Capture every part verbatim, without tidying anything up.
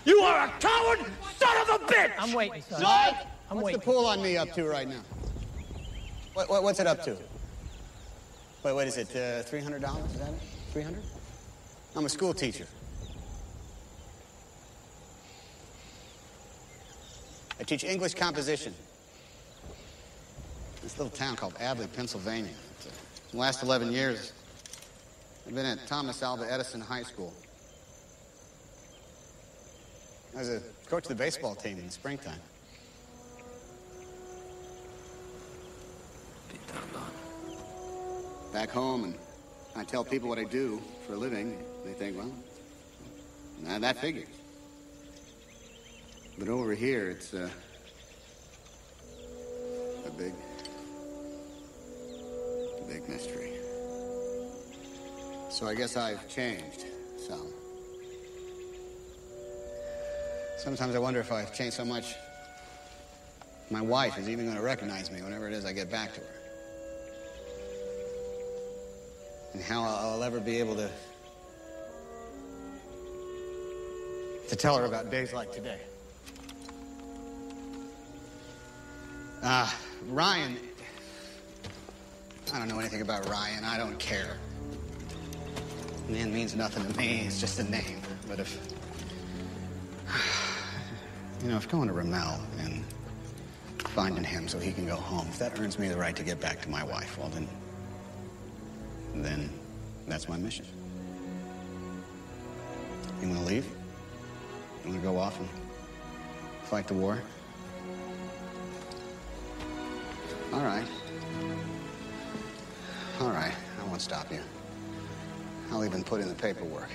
You are a coward son of a bitch! I'm waiting, son. Son? I'm What's waiting. the pool on me up to right now? What, what, what's it up to? Wait, what is it, uh, three hundred dollars? Is that it? three hundred dollars? I'm a school teacher. I teach English composition. This little town called Abley, Pennsylvania. In the last eleven years, I've been at Thomas Alva Edison High School. I was a coach of the baseball team in the springtime. Back home, and I tell people what I do for a living. They think, well, nah, that figures. But over here, it's uh, a big, a big mystery. So I guess I've changed some. Sometimes I wonder if I've changed so much, my wife is even going to recognize me whenever it is I get back to her. And how I'll ever be able to to tell her about days like today. Ah, uh, Ryan. I don't know anything about Ryan. I don't care. Man means nothing to me. It's just a name. But if, you know, if going to Ramel and finding him so he can go home, if that earns me the right to get back to my wife, well then, then that's my mission. You want to leave? You want to go off and fight the war? All right. All right, I won't stop you. I'll even put in the paperwork.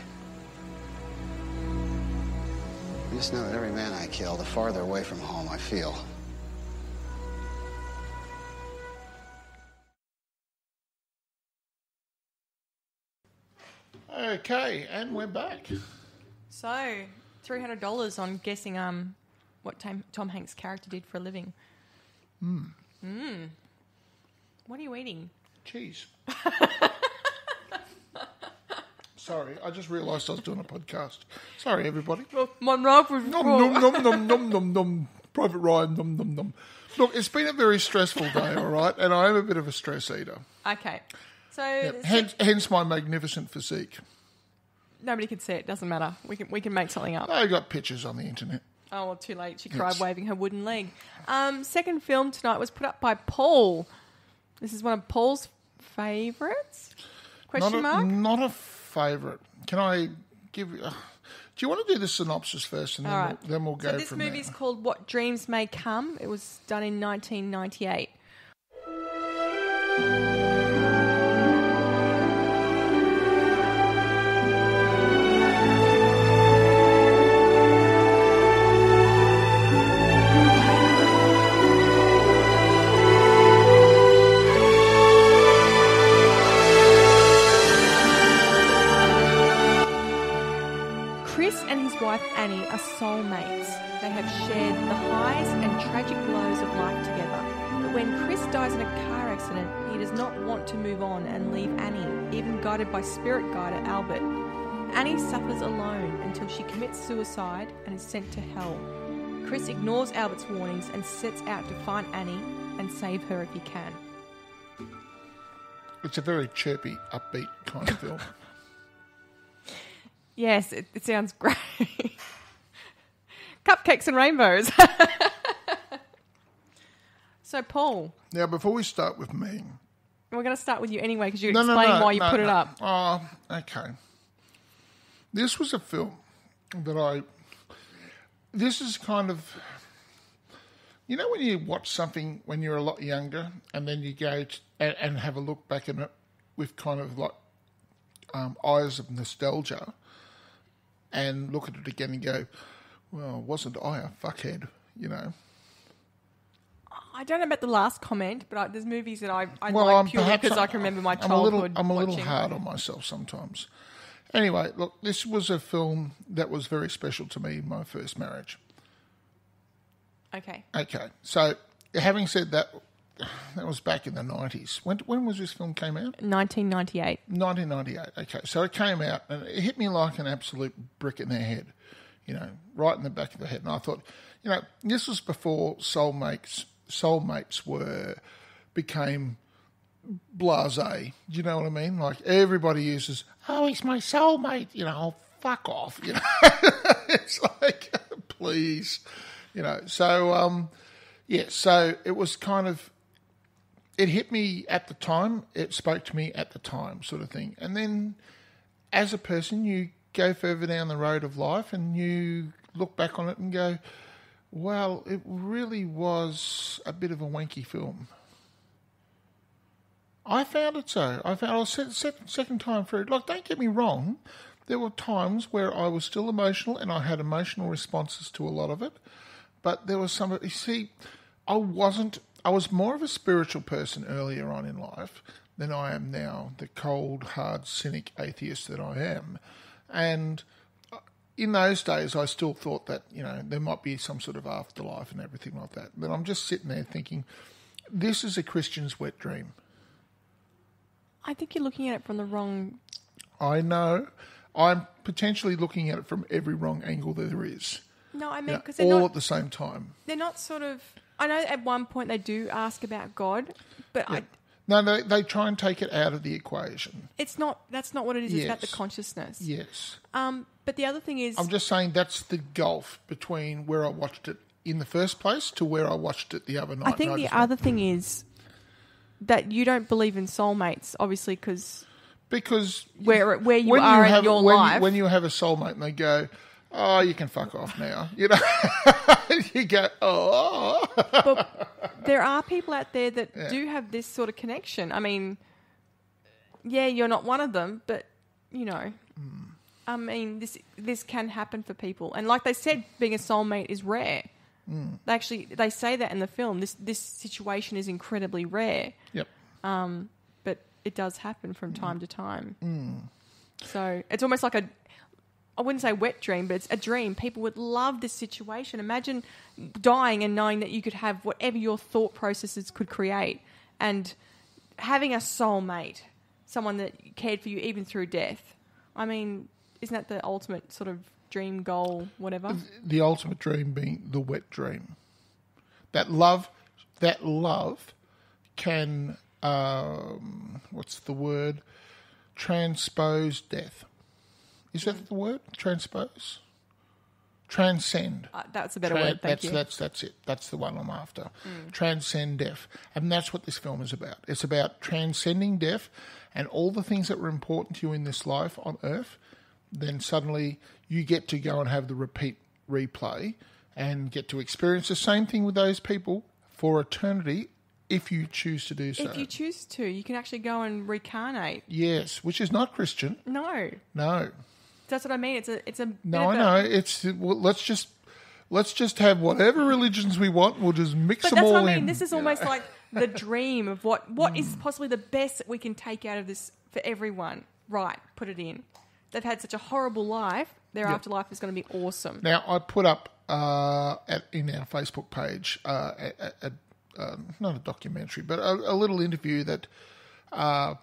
I just know that every man I kill, the farther away from home I feel. Okay, and we're back. So, three hundred dollars on guessing um what Tom, Tom Hanks' character did for a living. Mm. Mm. What are you eating? Cheese. Sorry, I just realised I was doing a podcast. Sorry, everybody. Well, my mouth was Nom, full. nom, nom, nom, nom, nom, nom. Private Ryan, nom, nom, nom. Look, it's been a very stressful day, all right? And I am a bit of a stress eater. Okay. So, Yep. Hence, hence my magnificent physique. nobody can see it. Doesn't matter. We can we can make something up. I got pictures on the internet. Oh, well, too late. She cried Yes. waving her wooden leg. Um, second film tonight was put up by Paul. This is one of Paul's favourites? Question not a, mark? Not a favourite. Can I give you... Uh, do you want to do the synopsis first and then, All right. we'll, then we'll go so this from movie there? is called What Dreams May Come. It was done in nineteen ninety-eight. Chris and his wife Annie are soulmates. They have shared the highs and tragic lows of life together. But when Chris dies in a car accident, he does not want to move on and leave Annie, even guided by spirit guide Albert. Annie suffers alone until she commits suicide and is sent to hell. Chris ignores Albert's warnings and sets out to find Annie and save her if he can. It's a very chirpy, upbeat kind of film. Yes, it, it sounds great. Cupcakes and rainbows. So, Paul, Now, before we start with me... we're going to start with you anyway because you No, no, explained no, why you no, put it no. up. Oh, okay. This was a film that I... This is kind of... You know when you watch something when you're a lot younger and then you go to, and, and have a look back at it with kind of like um, eyes of nostalgia and look at it again and go, well, wasn't I a fuckhead, you know? I don't know about the last comment, but I, there's movies that I, I Well, like I'm purely perhaps because I I'm- can remember my I'm a childhood little, I'm a little watching. hard on myself sometimes. Anyway, look, this was a film that was very special to me in my first marriage. Okay. Okay, so having said that, that was back in the nineties. When when was this film came out? nineteen ninety-eight. nineteen ninety-eight. Okay, so it came out and it hit me like an absolute brick in the head you know, right in the back of the head. And I thought, you know, this was before soulmates soulmates were became blasé. Do you know what I mean? Like everybody uses, oh, he's my soulmate. You know, oh, fuck off. You know, it's like, please, you know. So um, yeah, so it was kind of, it hit me at the time. It spoke to me at the time, sort of thing. And then, as a person, you go further down the road of life, and you look back on it and go, well, it really was a bit of a wanky film. I found it so. I found I was second, second time through. Like, don't get me wrong, there were times where I was still emotional and I had emotional responses to a lot of it. But there was some. You see, I wasn't. I was more of a spiritual person earlier on in life than I am now. The cold, hard, cynic atheist that I am, and in those days, I still thought that, you know, there might be some sort of afterlife and everything like that. But I'm just sitting there thinking, this is a Christian's wet dream. I think you're looking at it from the wrong... I know. I'm potentially looking at it from every wrong angle there is. No, I mean, You know, because they're all not... at the same time. They're not sort of... I know at one point they do ask about God, but Yeah. I... No, they, they try and take it out of the equation. It's not... That's not what it is. It's about the Yes. consciousness. Yes. Um, but the other thing is... I'm just saying that's the gulf between where I watched it in the first place to where I watched it the other night. I think And the just other went, thing is that you don't believe in soulmates, obviously, because because where where you when are you have, in your when life. You, when you have a soulmate and they go, oh, you can fuck off now. You know, you go, oh. But there are people out there that Yeah. do have this sort of connection. I mean, yeah, you're not one of them, but, you know, Mm. I mean, this this can happen for people. And like they said, being a soulmate is rare. Mm. They actually, they say that in the film. This this situation is incredibly rare. Yep. Um, but it does happen from time to time. Mm. So it's almost like a, I wouldn't say wet dream, but it's a dream. People would love this situation. Imagine dying and knowing that you could have whatever your thought processes could create, and having a soulmate, someone that cared for you even through death. I mean, isn't that the ultimate sort of dream, goal, whatever? The ultimate dream being the wet dream. That love, that love can, um, what's the word? Transpose death. Is that the word? Transpose? Transcend. Uh, that's a better Tran- word, thank that's, you. That's, that's it. That's the one I'm after. Mm. Transcend death. And that's what this film is about. It's about transcending death and all the things that were important to you in this life on Earth. Then suddenly you get to go and have the repeat replay and get to experience the same thing with those people for eternity if you choose to do so. If you choose to, you can actually go and reincarnate. Yes, which is not Christian. No. No. That's what I mean. It's a it's a bit No, of I a- know. It's well, let's just let's just have whatever religions we want. We'll just mix But them that's all what I mean. in. This is almost like the dream of what what is possibly the best that we can take out of this for everyone. Right, put it in. They've had such a horrible life. Their Yep. afterlife is going to be awesome. Now, I put up uh, at, in our Facebook page uh, a, a, a, not a documentary, but a, a little interview that uh,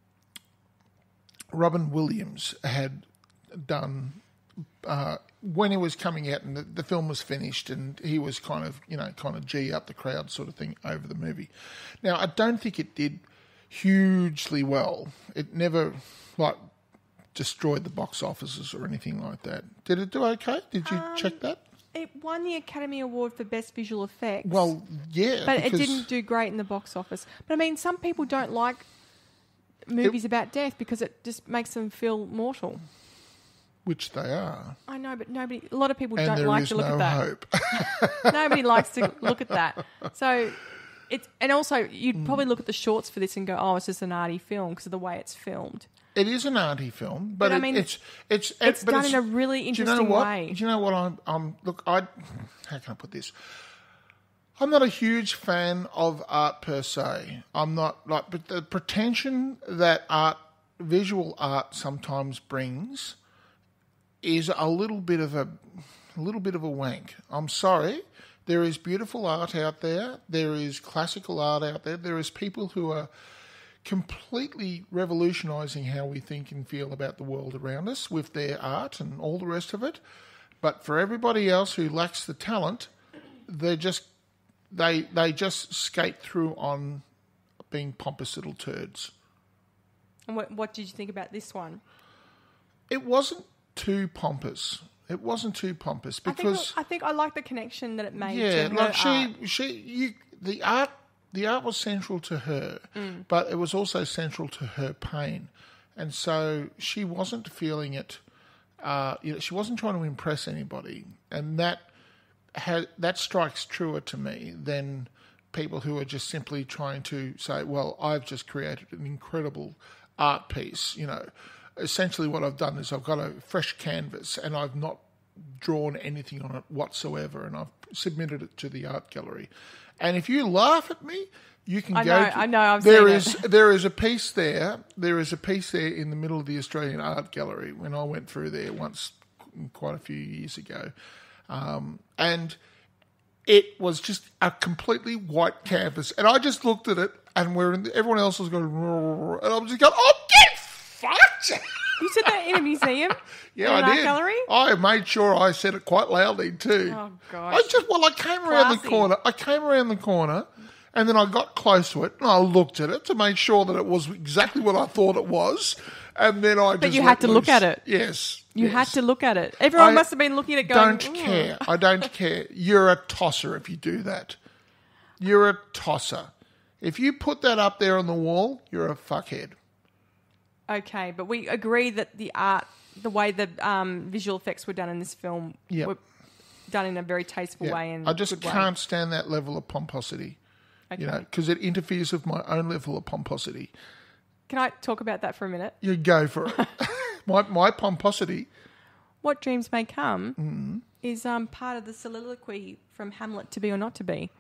Robin Williams had done uh, when he was coming out and the, the film was finished, and he was kind of, you know, kind of G up the crowd sort of thing over the movie. Now, I don't think it did hugely well. It never, like, destroyed the box offices or anything like that. Did it do okay? Did you Um, check that? It won the Academy Award for Best Visual Effects. Well, yeah. but it because didn't do great in the box office. But I mean, some people don't like movies about death because it just makes them feel mortal. Which they are. I know, but nobody. A lot of people And don't there like is to look no at that. hope. Nobody likes to look at that. So it's and also you'd Mm. probably look at the shorts for this and go, "Oh, it's just an arty film" because of the way it's filmed. It is an arty film, but, But I it, mean, it's it's it's but done in a really do you interesting know what? way. Do you know what I'm? I'm look. I how can I put this? I'm not a huge fan of art per se. I'm not like, but the pretension that art, visual art, sometimes brings is a little bit of a, a little bit of a wank. I'm sorry. There is beautiful art out there. There is classical art out there. There is people who are completely revolutionising how we think and feel about the world around us with their art and all the rest of it. But for everybody else who lacks the talent, they just they they just skate through on being pompous little turds. And what, what did you think about this one? It wasn't too pompous. It wasn't too pompous because I think I, think I like the connection that it made. yeah, to like her she art. she you the art the art was central to her, Mm. but it was also central to her pain, and so she wasn't feeling it. Uh, you know, she wasn't trying to impress anybody, and that had, that strikes truer to me than people who are just simply trying to say, "Well, I've just created an incredible art piece." You know, essentially what I've done is I've got a fresh canvas and I've not drawn anything on it whatsoever, and I've submitted it to the art gallery. And if you laugh at me, you can I go. know, to, I know, I've there seen is it. there is a piece there. There is a piece there in the middle of the Australian Art Gallery when I went through there once, quite a few years ago, um, and it was just a completely white canvas, and I just looked at it, and we're in, everyone else was going, and I was just going, "Oh, get fucked!" You said that in a museum? Yeah, in an I art did. gallery? I made sure I said it quite loudly too. Oh, gosh. I just well, I came around the Classy. corner. I came around the corner, and then I got close to it, and I looked at it to make sure that it was exactly what I thought it was, and then I. But just you let had to look loose. at it. Yes, You yes. had to look at it. Everyone I must have been looking at it going, Don't "Mm." care. I don't care. You're a tosser if you do that. You're a tosser. If you put that up there on the wall, you're a fuckhead. Okay, but we agree that the art, the way the um, visual effects were done in this film Yep. were done in a very tasteful Yeah. way. And I just good way. can't stand that level of pomposity. Okay. You know, because it interferes with my own level of pomposity. Can I talk about that for a minute? You go for it. my my pomposity. What Dreams May Come Mm-hmm. is um, part of the soliloquy from Hamlet, To Be or Not to Be.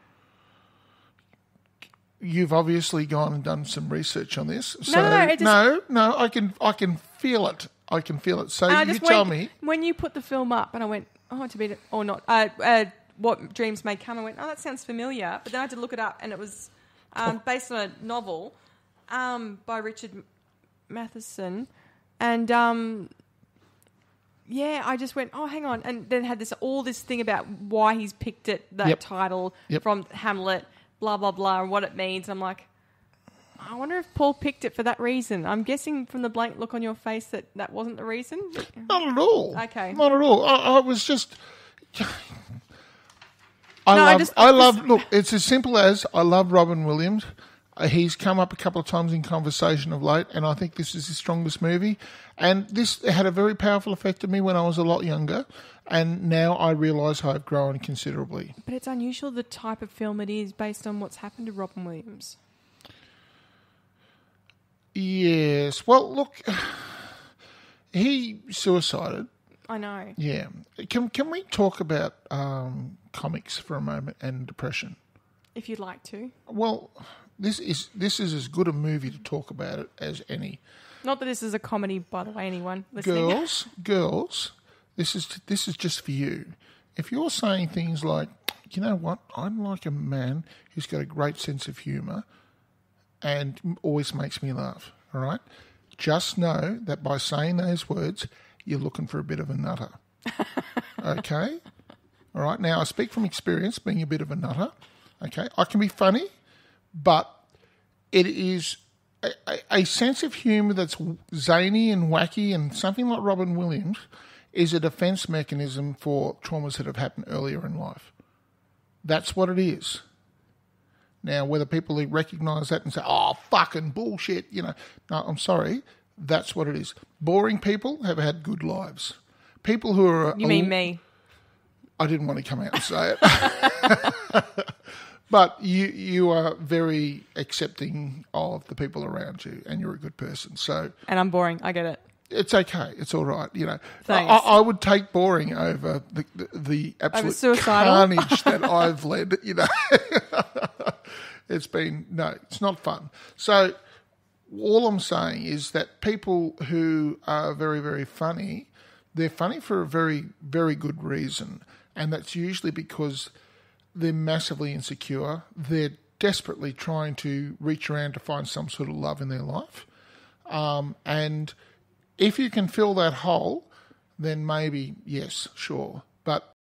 You've obviously gone and done some research on this. So, no, no, it just- no, no, I can I can feel it. I can feel it. So And I you just tell went, me. when you put the film up, and I went, oh, To Be or Not, uh, uh, What Dreams May Come, I went, oh, that sounds familiar. But then I had to look it up, and it was um, based on a novel um, by Richard Matheson. And, um, yeah, I just went, oh, hang on. And then had this all this thing about why he's picked it, that Yep. title Yep. from Hamlet, blah, blah, blah, and what it means. I'm like, I wonder if Paul picked it for that reason. I'm guessing from the blank look on your face that that wasn't the reason. Not at all. Okay. Not at all. I, I was just. I No, I love. just- I love. Look, it's as simple as I love Robin Williams. Uh, he's come up a couple of times in conversation of late, and I think this is his strongest movie. And this had a very powerful effect on me when I was a lot younger, and now I realise how I've grown considerably. But it's unusual the type of film it is based on what's happened to Robin Williams. Yes. Well, look, he suicided. I know. Yeah. Can can we talk about um, comics for a moment and depression? If you'd like to. Well, this is this is as good a movie to talk about it as any. Not that this is a comedy, by the way, anyone listening. Girls, girls, this is this is just for you. If you're saying things like, you know what, I'm like a man who's got a great sense of humour and always makes me laugh, all right? Just know that by saying those words, you're looking for a bit of a nutter. Okay? All right? Now, I speak from experience, being a bit of a nutter. Okay? I can be funny, but it is a, a, a sense of humour that's zany and wacky, and something like Robin Williams is a defence mechanism for traumas that have happened earlier in life. That's what it is. Now, whether people recognise that and say, oh, fucking bullshit, you know, no, I'm sorry, that's what it is. Boring people have had good lives. People who are... You mean me? I didn't want to come out and say it. But you you are very accepting of the people around you, and you're a good person. So And I'm boring. I get it. it's okay. It's all right. You know, I, Thanks. I would take boring over the the, the absolute suicidal? carnage that I've led. You know, it's been no, it's not fun. So all I'm saying is that people who are very very funny, they're funny for a very very good reason, and that's usually because they're massively insecure. They're desperately trying to reach around to find some sort of love in their life, um, and if you can fill that hole, then maybe, yes, sure. But